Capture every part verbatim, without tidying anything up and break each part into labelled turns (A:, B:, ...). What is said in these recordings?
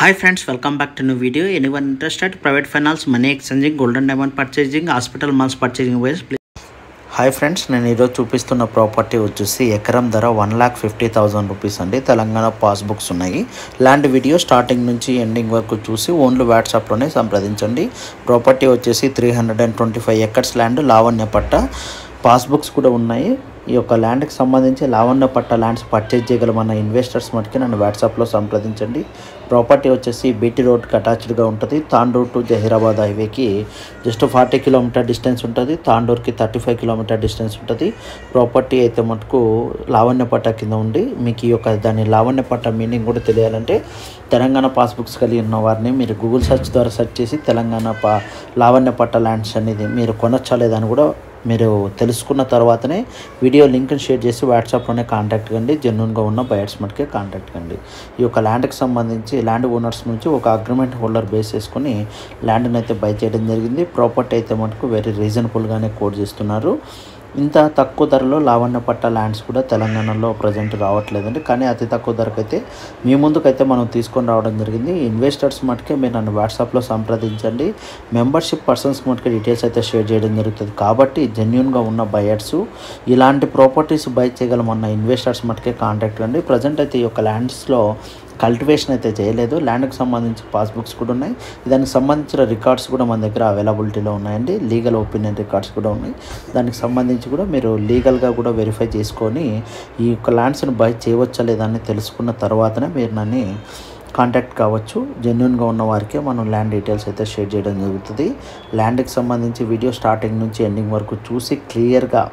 A: Hi friends, welcome back to new video. Anyone interested? Private finance, money exchanging, gold and diamond purchasing, hospital malls purchasing ways, please. Hi friends, నేను ఈరోజు చూపిస్తున్న property వచ్చేసి ఎకరం ధర one lakh fifty thousand rupees అండి. Telangana passbooks ఉన్నాయి. Land video starting నుంచి ending వరకు చూసి ఓన్లీ వాట్సాప్లోనే సంప్రదించండి. ప్రాపర్టీ వచ్చేసి three hundred and twenty five acres land, లావణ్య పట్ట. పాస్బుక్స్ కూడా ఉన్నాయి. ఈ యొక్క ల్యాండ్కి సంబంధించి లావణ్య పట్ట ల్యాండ్స్ పర్చేజ్ చేయగలమన్న ఇన్వెస్టర్స్ మటుకి నన్ను వాట్సాప్లో సంప్రదించండి. ప్రాపర్టీ వచ్చేసి బీటీ రోడ్కి అటాచ్డ్గా ఉంటుంది. తాండూర్ టు జహీరాబాద్ హైవేకి జస్ట్ ఫార్టీ కిలోమీటర్ డిస్టెన్స్ ఉంటుంది. తాండూర్కి థర్టీ ఫైవ్ కిలోమీటర్ డిస్టెన్స్ ఉంటుంది. ప్రాపర్టీ అయితే మటుకు లావణ్య పట్ట కింద ఉండి, మీకు ఈ యొక్క దాని లావణ్య పట్ట మీనింగ్ కూడా తెలియాలంటే తెలంగాణ పాస్బుక్స్ కలిగి ఉన్న వారిని మీరు గూగుల్ సెర్చ్ ద్వారా సెర్చ్ చేసి తెలంగాణ పా లావణ్య పట్ట ల్యాండ్స్ అనేది మీరు కొనొచ్చా లేదని కూడా మీరు తెలుసుకున్న తర్వాతనే వీడియో లింక్ని షేర్ చేసి వాట్సాప్లోనే కాంటాక్ట్ కండి. జెన్యూన్గా ఉన్న బయర్స్ మటుకే కాంటాక్ట్ కండి. ఈ యొక్క ల్యాండ్కి సంబంధించి ల్యాండ్ ఓనర్స్ నుంచి ఒక అగ్రిమెంట్ హోల్డర్ బేస్ చేసుకుని ల్యాండ్ని అయితే బై చేయడం జరిగింది. ప్రాపర్టీ అయితే మటుకు వెరీ రీజనబుల్గానే కోట్ చేస్తున్నారు. ఇంత తక్కువ ధరలో లావణ్య పట్ట ల్యాండ్స్ కూడా తెలంగాణలో ప్రజెంట్ రావట్లేదండి. కానీ అతి తక్కువ ధరకైతే మీ ముందుకైతే మనం తీసుకొని రావడం జరిగింది. ఇన్వెస్టర్స్ మటుకే మీరు నన్ను వాట్సాప్లో సంప్రదించండి. మెంబర్షిప్ పర్సన్స్ మటుకే డీటెయిల్స్ అయితే షేర్ చేయడం జరుగుతుంది. కాబట్టి జెన్యూన్గా ఉన్న బయర్స్ ఇలాంటి ప్రాపర్టీస్ బై చేయగలమన్న ఇన్వెస్టర్స్ మటుకే కాంటాక్ట్ అండి. ప్రజెంట్ అయితే ఈ యొక్క ల్యాండ్స్లో కల్టివేషన్ అయితే చేయలేదు. ల్యాండ్కి సంబంధించి పాస్బుక్స్ కూడా ఉన్నాయి. దానికి సంబంధించిన రికార్డ్స్ కూడా మన దగ్గర అవైలబిలిటీలో ఉన్నాయండి. లీగల్ ఒపీనియన్ రికార్డ్స్ కూడా ఉన్నాయి. దానికి సంబంధించి కూడా మీరు లీగల్గా కూడా వెరిఫై చేసుకొని ఈ యొక్క ల్యాండ్స్ని బై చేయవచ్చా లేదా అని తెలుసుకున్న తర్వాతనే మీరు నన్ను కాంటాక్ట్ కావచ్చు. జెన్యూన్గా ఉన్న వారికే మనం ల్యాండ్ డీటెయిల్స్ అయితే షేర్ చేయడం జరుగుతుంది. ల్యాండ్కి సంబంధించి వీడియో స్టార్టింగ్ నుంచి ఎండింగ్ వరకు చూసి క్లియర్గా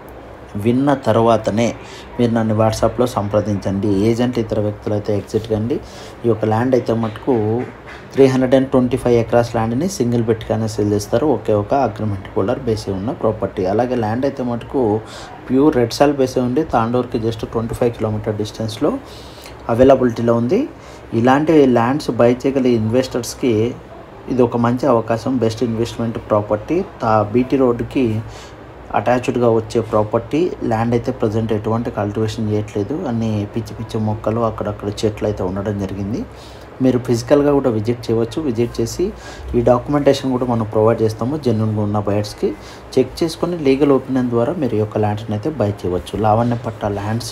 A: విన్న తర్వాతనే మీరు నన్ను వాట్సాప్లో సంప్రదించండి. ఏజెంట్ ఇతర వ్యక్తులు అయితే ఎగ్జిట్ కండి. ఈ యొక్క ల్యాండ్ అయితే మటుకు three hundred and twenty five ఎకరాస్ ల్యాండ్ని సింగిల్ పెట్టుగానే సేల్ చేస్తారు. ఒకే ఒక అగ్రిమెంట్ హోల్డర్ బేసే ఉన్న ప్రాపర్టీ. అలాగే ల్యాండ్ అయితే మటుకు ప్యూర్ రెడ్ సాల్ బేసే ఉండి తాండూర్కి జస్ట్ ట్వంటీ ఫైవ్ కిలోమీటర్ డిస్టెన్స్లో అవైలబిలిటీలో ఉంది. ఇలాంటి ల్యాండ్స్ బై చేయగల ఇన్వెస్టర్స్కి ఇది ఒక మంచి అవకాశం. Best investment property. తా బీటీ రోడ్డుకి అటాచ్డ్గా వచ్చే ప్రాపర్టీ. ల్యాండ్ అయితే ప్రజెంట్ ఎటువంటి కల్టివేషన్ చేయట్లేదు. అన్ని పిచ్చి పిచ్చి మొక్కలు అక్కడక్కడ చెట్లు అయితే ఉండడం జరిగింది. మీరు ఫిజికల్గా కూడా విజిట్ చేయవచ్చు. విజిట్ చేసి ఈ డాక్యుమెంటేషన్ కూడా మనం ప్రొవైడ్ చేస్తాము. జెన్యూన్గా ఉన్న బయర్స్కి చెక్ చేసుకొని లీగల్ ఒపీనియన్ ద్వారా మీరు ఈ యొక్క ల్యాండ్స్ని అయితే బై చేయవచ్చు. లావణ్య పట్ట ల్యాండ్స్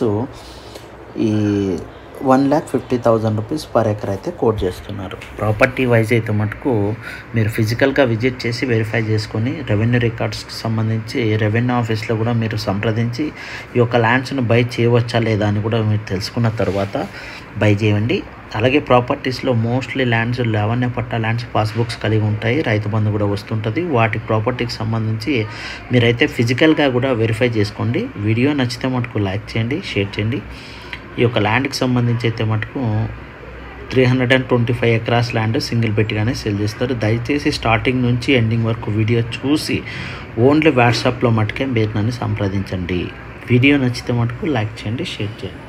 A: ఈ one lakh fifty thousand rupees per acre అయితే కోట్ చేస్తున్నారు. ప్రాపర్టీ వైజ్ అయితే మటుకు మీరు ఫిజికల్గా విజిట్ చేసి వెరిఫై చేసుకొని రెవెన్యూ రికార్డ్స్కి సంబంధించి రెవెన్యూ ఆఫీస్లో కూడా మీరు సంప్రదించి ఈ యొక్క ల్యాండ్స్ను బై చేయవచ్చా లేదా అని కూడా మీరు తెలుసుకున్న తర్వాత బై చేయండి. అలాగే ప్రాపర్టీస్లో మోస్ట్లీ ల్యాండ్స్ లావణ్య పట్ట ల్యాండ్స్ పాస్బుక్స్ కలిగి ఉంటాయి. రైతు బంధు కూడా వస్తుంటుంది. వాటి ప్రాపర్టీకి సంబంధించి మీరైతే ఫిజికల్గా కూడా వెరిఫై చేసుకోండి. వీడియో నచ్చితే మటుకు లైక్ చేయండి, షేర్ చేయండి. ఈ యొక్క ల్యాండ్కి సంబంధించి అయితే మటుకు three hundred and twenty five ఎకరాస్ ల్యాండ్ సింగిల్ పెట్టిగానే సేల్ చేస్తారు. దయచేసి స్టార్టింగ్ నుంచి ఎండింగ్ వరకు వీడియో చూసి ఓన్లీ వాట్సాప్లో మటుకే మీరు నన్ను సంప్రదించండి. వీడియో నచ్చితే మటుకు లైక్ చేయండి, షేర్ చేయండి.